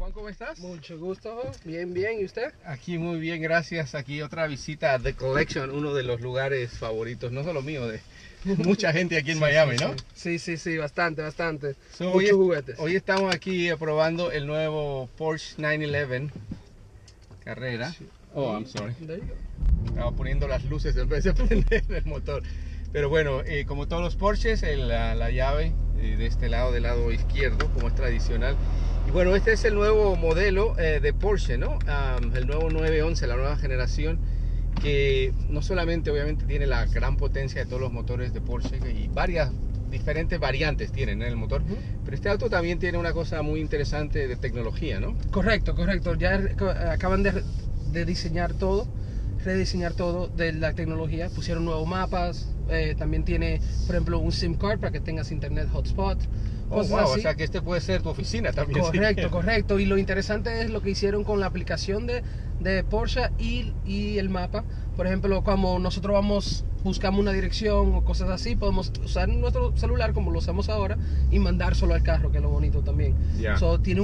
Juan, ¿cómo estás? Mucho gusto, bien, bien, ¿y usted? Aquí muy bien, gracias. Aquí otra visita a The Collection, uno de los lugares favoritos, no solo mío, de mucha gente aquí en Miami, ¿no? Sí, bastante. Muchos Juguetes. Hoy estamos aquí probando el nuevo Porsche 911 Carrera. Sí. Oh, I'm sorry. There you go. Estaba poniendo las luces en vez de prender el motor. Pero bueno, como todos los Porsches, la llave de este lado, del lado izquierdo, como es tradicional. Y bueno, este es el nuevo modelo de Porsche, ¿no? El nuevo 911, la nueva generación, que no solamente obviamente tiene la gran potencia de todos los motores de Porsche y varias diferentes variantes tienen en el motor, pero este auto también tiene una cosa muy interesante de tecnología, ¿no? Correcto. Ya acaban de diseñar todo, rediseñar todo de la tecnología, pusieron nuevos mapas, también tiene, por ejemplo, un SIM card para que tengas internet hotspot. Oh, wow, así. O sea que este puede ser tu oficina también. Correcto. Y lo interesante es lo que hicieron con la aplicación de Porsche y el mapa. Por ejemplo, como nosotros buscamos una dirección o cosas así, podemos usar nuestro celular como lo usamos ahora y mandar solo al carro, que es lo bonito también. Yeah. So, tiene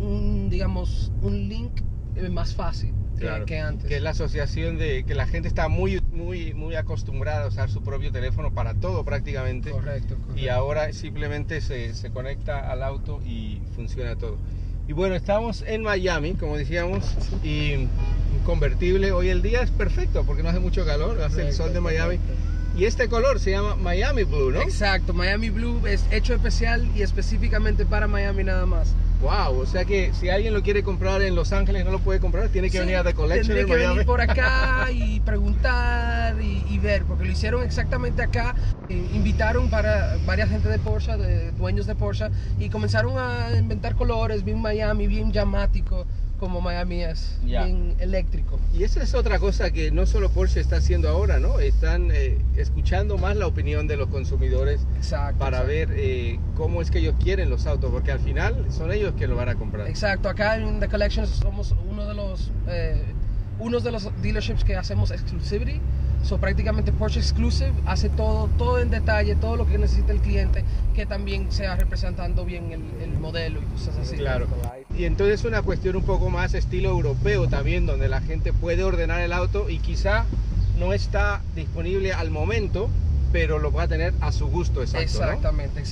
digamos, un link más fácil. Claro, que antes. Que es la asociación de que la gente está muy acostumbrada a usar su propio teléfono para todo prácticamente. Correcto. Y ahora simplemente se conecta al auto y funciona todo. Y bueno, estamos en Miami, como decíamos, y un convertible. Hoy el día es perfecto porque no hace mucho calor, hace el sol de Miami. Y este color se llama Miami Blue, ¿no? Exacto, Miami Blue es hecho especial y específicamente para Miami nada más. Wow, o sea que si alguien lo quiere comprar en Los Ángeles no lo puede comprar, tiene que venir a The Collection en Miami. Tiene que venir por acá y preguntar y ver, porque lo hicieron exactamente acá. Invitaron para varias gente de Porsche, de dueños de Porsche, y comenzaron a inventar colores bien Miami, bien llamático, como Miami es, bien eléctrico. Y esa es otra cosa que no solo Porsche está haciendo ahora, ¿no? Están escuchando más la opinión de los consumidores para ver cómo es que ellos quieren los autos, porque al final son ellos que lo van a comprar. Exacto, acá en The Collection somos uno de los dealerships que hacemos exclusivity. So, prácticamente Porsche Exclusive hace todo en detalle, todo lo que necesita el cliente, que también sea representando bien el modelo y cosas así. Claro. Y entonces una cuestión un poco más estilo europeo también, donde la gente puede ordenar el auto y quizá no está disponible al momento, pero lo va a tener a su gusto, Exactamente.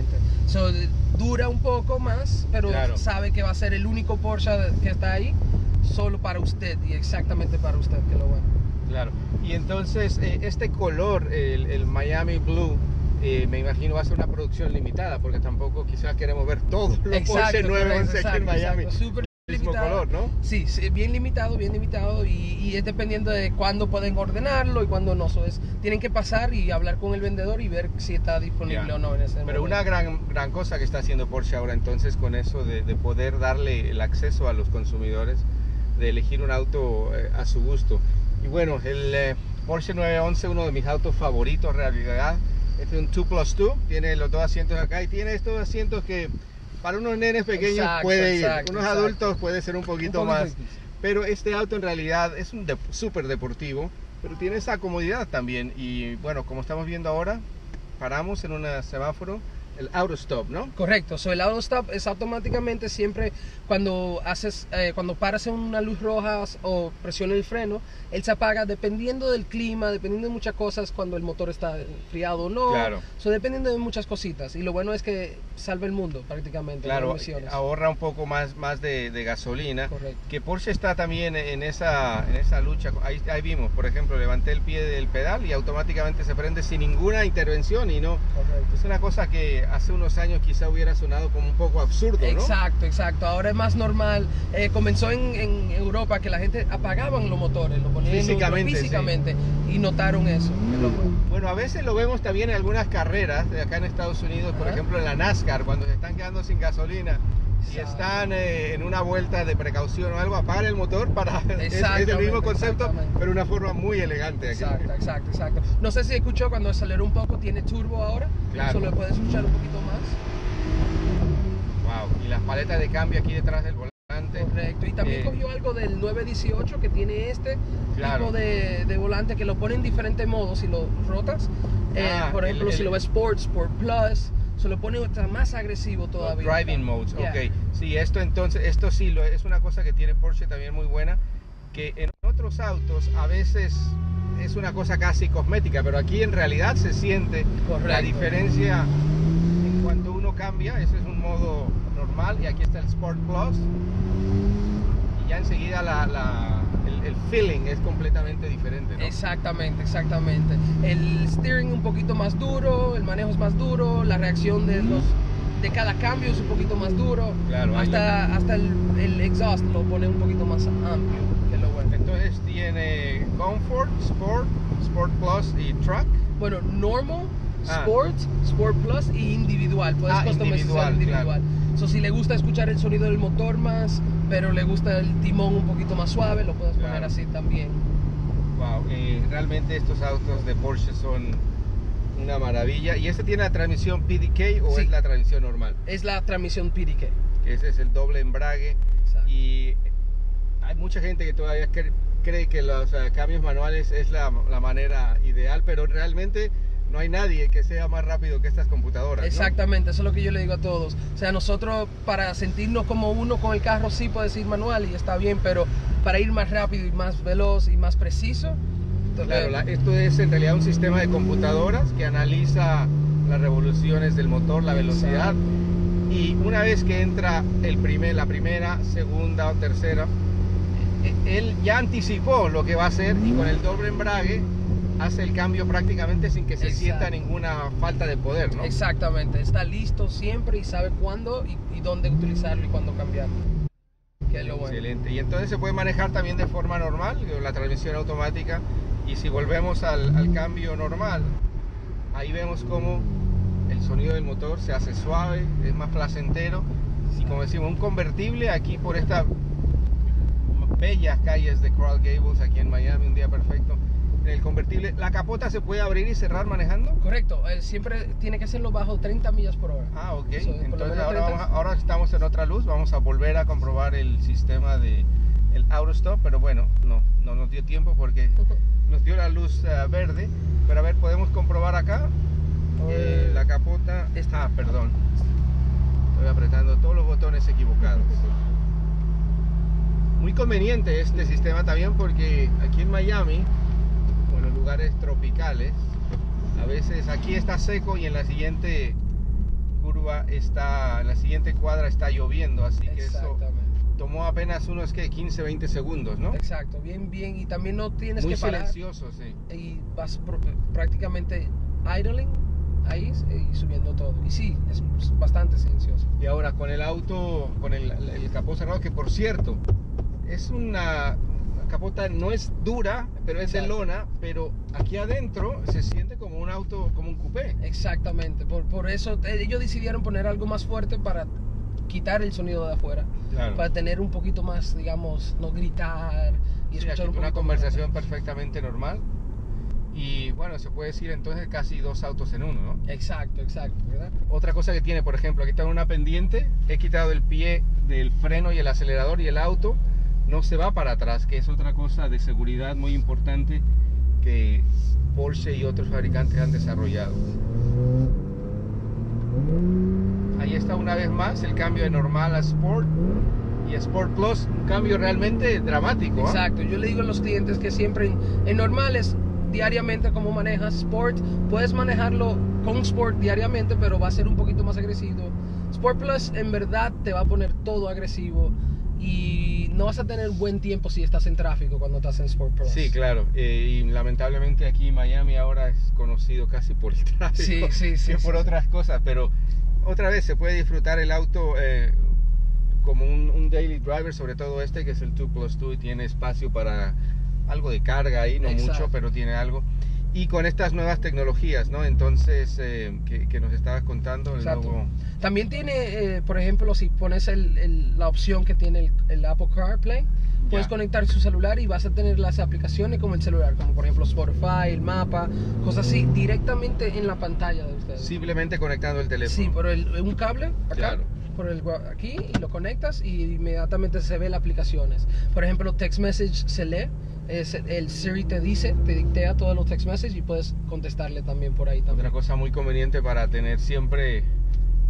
So, dura un poco más, pero sabe que va a ser el único Porsche que está ahí, solo para usted y exactamente para usted, que lo bueno. Claro, y entonces este color, el Miami Blue, me imagino va a ser una producción limitada, porque tampoco quizás queremos ver todos los Porsche 911 aquí en Miami. Súper mismo color, ¿no? Sí, bien limitado y es dependiendo de cuándo pueden ordenarlo y cuándo no. Tienen que pasar y hablar con el vendedor y ver si está disponible o no en ese momento. Pero una gran cosa que está haciendo Porsche ahora entonces con eso de poder darle el acceso a los consumidores, de elegir un auto a su gusto. Y bueno, el Porsche 911, uno de mis autos favoritos en realidad. Este es un 2+2, tiene los dos asientos acá y tiene estos asientos que para unos nenes pequeños puede ir, unos adultos puede ser un poquito más. Pero este auto en realidad es un súper deportivo, pero tiene esa comodidad también. Y bueno, como estamos viendo ahora, paramos en un semáforo, el auto stop, ¿no? Correcto, el auto stop es automáticamente siempre cuando paras en una luz roja o presionas el freno, él se apaga dependiendo del clima, dependiendo de muchas cosas, cuando el motor está enfriado o no. Claro. Dependiendo de muchas cositas. Y lo bueno es que salva el mundo prácticamente. Claro, ahorra un poco más de gasolina. Correcto. Que Porsche está también en esa lucha. Ahí vimos, por ejemplo, levanté el pie del pedal y automáticamente se prende sin ninguna intervención y no. Correcto. Es una cosa que hace unos años quizá hubiera sonado como un poco absurdo, ¿no? Exacto. Ahora es más normal. Comenzó en Europa que la gente apagaban los motores, lo ponían físicamente y notaron eso. Bueno, a veces lo vemos también en algunas carreras de acá en Estados Unidos, por ejemplo en la NASCAR, cuando se están quedando sin gasolina y están en una vuelta de precaución o algo, apagan el motor para... Es el mismo concepto, pero de una forma muy elegante. Aquí. Exacto. No sé si escuchó cuando aceleró un poco, tiene turbo ahora. Claro. Eso lo puede escuchar un poquito más. Wow, y las paletas de cambio aquí detrás del volante. Correcto, y también cogió algo del 918 que tiene tipo de volante que lo pone en diferentes modos si lo rotas. Por ejemplo, si lo ves Sport Plus, se lo pone hasta más agresivo todavía. Driving modes, Yeah. ok. Sí, esto sí es una cosa que tiene Porsche también muy buena, que en otros autos a veces es una cosa casi cosmética, pero aquí en realidad se siente Correcto. la diferencia en cuanto uno cambia. Ese es un modo normal y aquí está el Sport Plus. Y ya enseguida el feeling es completamente diferente, ¿no? Exactamente. El steering un poquito más duro, el manejo es más duro, la reacción de cada cambio es un poquito más duro. Claro, hasta el exhaust lo pone un poquito más amplio, que es lo bueno. Entonces tiene Comfort, Sport Plus y Truck. Bueno, normal, Sport Plus y individual. Puedes customizar individual. So, si le gusta escuchar el sonido del motor más, pero le gusta el timón un poquito más suave, lo puedes poner así también. Wow, realmente estos autos de Porsche son una maravilla. ¿Y este tiene la transmisión PDK o Sí. es la transmisión normal? Es la transmisión PDK. Que ese es el doble embrague. Exacto. Y hay mucha gente que todavía cree que los cambios manuales es la manera ideal, pero realmente no hay nadie que sea más rápido que estas computadoras, ¿no? Exactamente, eso es lo que yo le digo a todos. O sea, nosotros para sentirnos como uno con el carro sí puedes ir manual y está bien, pero para ir más rápido y más veloz y más preciso. Claro, esto es en realidad un sistema de computadoras que analiza las revoluciones del motor, la velocidad, y una vez que entra la primera, segunda o tercera, él ya anticipó lo que va a hacer y con el doble embrague hace el cambio prácticamente sin que se sienta ninguna falta de poder, ¿no? Exactamente, está listo siempre y sabe cuándo y dónde utilizarlo y cuándo cambiarlo. Que es lo bueno. Excelente. Y entonces se puede manejar también de forma normal, la transmisión automática. Y si volvemos al cambio normal, ahí vemos cómo el sonido del motor se hace suave, es más placentero. Y como decimos, un convertible aquí por estas bellas calles de Coral Gables, aquí en Miami, un día perfecto. En el convertible, ¿la capota se puede abrir y cerrar manejando? Correcto, siempre tiene que hacerlo bajo 30 millas por hora. Ah, ok. So, entonces ahora estamos en otra luz, vamos a volver a comprobar el sistema de el auto stop, pero bueno, no nos dio tiempo porque nos dio la luz verde. Pero a ver, podemos comprobar acá la capota. Perdón, estoy apretando todos los botones equivocados. Muy conveniente este sistema también porque aquí en Miami, en los lugares tropicales, a veces aquí está seco y en la siguiente curva en la siguiente cuadra está lloviendo, así que eso tomó apenas unos 15, 20 segundos, ¿no? Exacto, bien, y también no tienes muy que parar. Muy silencioso, sí. Y vas prácticamente idling ahí y subiendo todo. Y sí, es bastante silencioso. Y ahora con el auto, con el capó cerrado, que por cierto, es una capota, no es dura, pero es de lona, pero aquí adentro se siente como un auto, como un coupé. Exactamente, por eso ellos decidieron poner algo más fuerte para quitar el sonido de afuera, claro, para tener un poquito más, digamos, no gritar y escuchar una conversación perfectamente normal. Y bueno, se puede decir entonces casi dos autos en uno, ¿no? Exacto, ¿verdad? Otra cosa que tiene, por ejemplo, aquí está una pendiente, he quitado el pie del freno y el acelerador y el auto no se va para atrás, que es otra cosa de seguridad muy importante que Porsche y otros fabricantes han desarrollado. Ahí está una vez más el cambio de normal a Sport y Sport Plus, un cambio realmente dramático. Exacto, yo le digo a los clientes que siempre en normales, diariamente como manejas Sport, puedes manejarlo con Sport diariamente, pero va a ser un poquito más agresivo. Sport Plus en verdad te va a poner todo agresivo y no vas a tener buen tiempo si estás en tráfico cuando estás en Sport Plus. Sí, claro, y lamentablemente aquí en Miami ahora es conocido casi por el tráfico, que por otras cosas, pero otra vez se puede disfrutar el auto como un daily driver, sobre todo este que es el 2+2 y tiene espacio para algo de carga ahí, no mucho, pero tiene algo. Y con estas nuevas tecnologías, ¿no? Entonces, que nos estabas contando. También tiene, por ejemplo, si pones la opción que tiene el Apple CarPlay, puedes conectar su celular y vas a tener las aplicaciones como el celular, como por ejemplo Spotify, el mapa, cosas así, directamente en la pantalla de ustedes. Simplemente conectando el teléfono. Sí, por un cable, acá, claro, aquí, y lo conectas y inmediatamente se ve las aplicaciones. Por ejemplo, text message se lee. El Siri te dictea todos los text messages y puedes contestarle también por ahí también. Otra cosa muy conveniente para tener siempre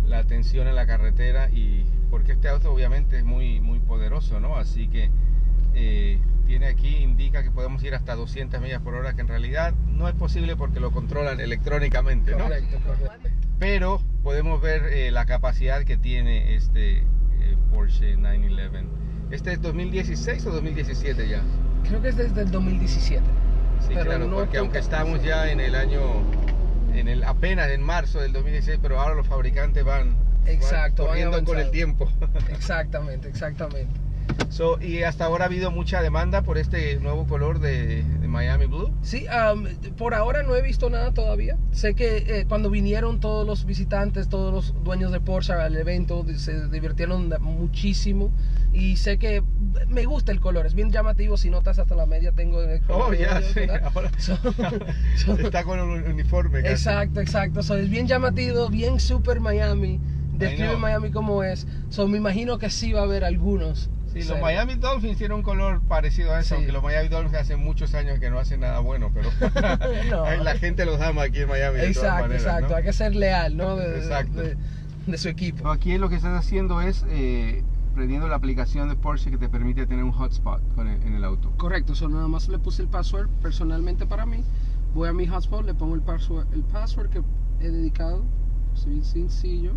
la atención en la carretera, y porque este auto obviamente es muy poderoso, ¿no? Así que tiene aquí, indica que podemos ir hasta 200 millas por hora, que en realidad no es posible porque lo controlan electrónicamente, ¿no? Correcto, correcto. Pero podemos ver la capacidad que tiene este Porsche 911. ¿Este es 2016 o 2017 ya? Creo que es desde el 2017. Sí, pero claro, no porque aunque estoy estamos tan ya en el año, apenas en marzo del 2016, pero ahora los fabricantes van corriendo con el avanzado. tiempo. Exactamente. Y hasta ahora ha habido mucha demanda por este nuevo color de Miami Blue. Sí, por ahora no he visto nada todavía. Sé que cuando vinieron todos los visitantes, todos los dueños de Porsche al evento, se divirtieron muchísimo. Y sé que me gusta el color, es bien llamativo. Si notas, hasta la media tengo en el color. Oh, ya, sí, ahora está con un uniforme casi. Exacto. Es bien llamativo, bien super Miami. Describe Miami como es. Me imagino que sí va a haber algunos. Sí, los Miami Dolphins tienen un color parecido a eso, aunque los Miami Dolphins hace muchos años que no hacen nada bueno, pero no. La gente los ama aquí en Miami. Exacto, ¿no? Hay que ser leal, ¿no? Exacto. De su equipo. Aquí lo que estás haciendo es prendiendo la aplicación de Porsche que te permite tener un hotspot en el auto. Correcto, nada más le puse el password personalmente para mí. Voy a mi hotspot, le pongo el password que he dedicado, es bien sencillo.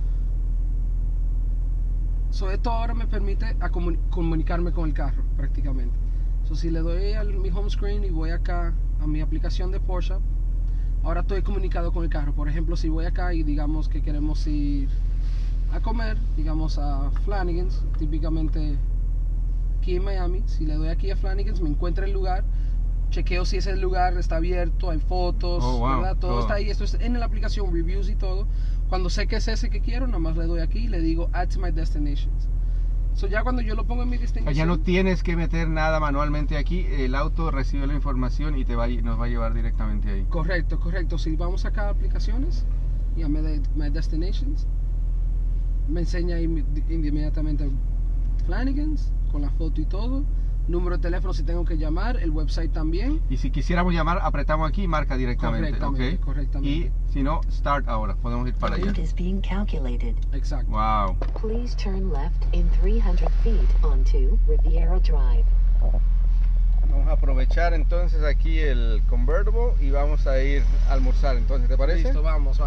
Esto ahora me permite comunicarme con el carro prácticamente. Si le doy a mi home screen y voy acá a mi aplicación de Porsche, ahora estoy comunicado con el carro. Por ejemplo, si voy acá y digamos que queremos ir a comer, digamos a Flanagan's, típicamente aquí en Miami, si le doy aquí a Flanagan's me encuentra el lugar, chequeo si ese lugar está abierto, hay fotos, ¿verdad? Todo está ahí, esto es en la aplicación, reviews y todo. Cuando sé que es ese que quiero, nada más le doy aquí y le digo Add to my destinations. Ya cuando yo lo pongo en mi destinación, ya no tienes que meter nada manualmente aquí, el auto recibe la información y nos va a llevar directamente ahí. Correcto. Si vamos acá a aplicaciones y a my destinations, me enseña inmediatamente Flanagan's con la foto y todo, número de teléfono si tengo que llamar, el website también. Y si quisiéramos llamar, apretamos aquí y marca directamente. Correctamente. Y si no, start ahora, podemos ir para allá. Exacto. Wow. Please turn left in 300 feet onto Riviera Drive. Vamos a aprovechar entonces aquí el convertible y vamos a ir a almorzar, entonces, ¿te parece? Listo, vamos.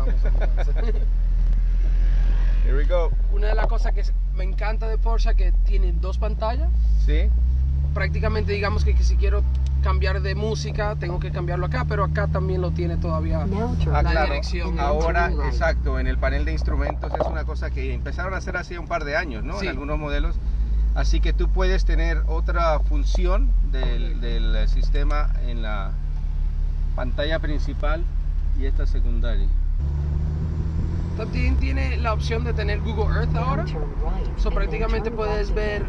Here we go. Una de las cosas que me encanta de Porsche que tiene dos pantallas. Sí. Prácticamente digamos que si quiero cambiar de música tengo que cambiarlo acá, pero acá también lo tiene todavía la dirección. Ahora, exacto, en el panel de instrumentos es una cosa que empezaron a hacer hace un par de años, ¿no? Sí. En algunos modelos. Así que tú puedes tener otra función del sistema en la pantalla principal y esta secundaria. También tiene la opción de tener Google Earth ahora. Prácticamente puedes ver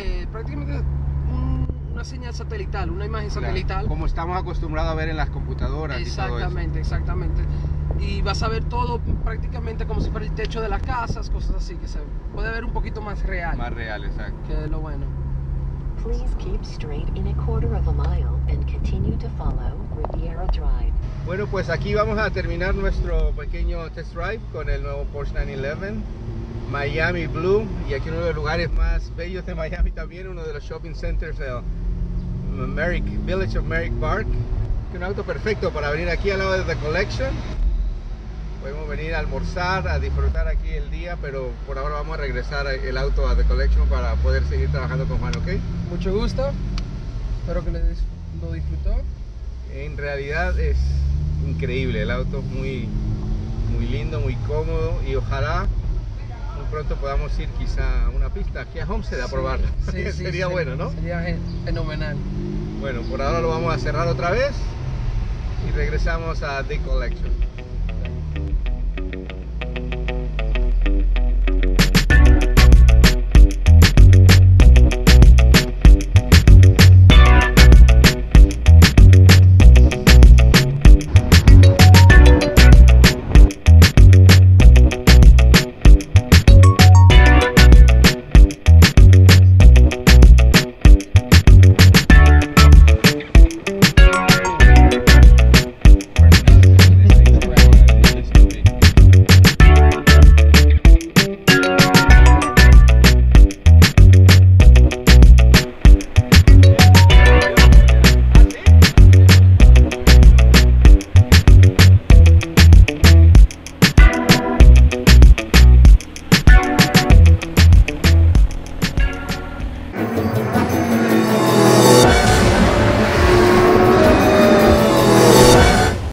una señal satelital, una imagen satelital. Como estamos acostumbrados a ver en las computadoras. Exactamente. Y vas a ver todo prácticamente como si fuera el techo de las casas, cosas así, que se puede ver un poquito más real. Más real, exacto. Que es lo bueno. Please keep straight in a quarter of a mile and continue to follow Riviera Drive. Bueno, pues aquí vamos a terminar nuestro pequeño test drive con el nuevo Porsche 911 Miami Blue, y aquí uno de los lugares más bellos de Miami también, uno de los shopping centers del Village of Merrick Park. Un auto perfecto para venir aquí al lado de The Collection. Podemos venir a almorzar, a disfrutar aquí el día, pero por ahora vamos a regresar el auto a The Collection para poder seguir trabajando con Juan, ¿ok? Mucho gusto, espero que lo disfrutó. En realidad es increíble el auto, muy lindo, muy cómodo, y ojalá muy pronto podamos ir quizá a una pista aquí a Homestead a probarla. Sería bueno, ¿no? Sería fenomenal. Bueno, por ahora lo vamos a cerrar otra vez y regresamos a The Collection.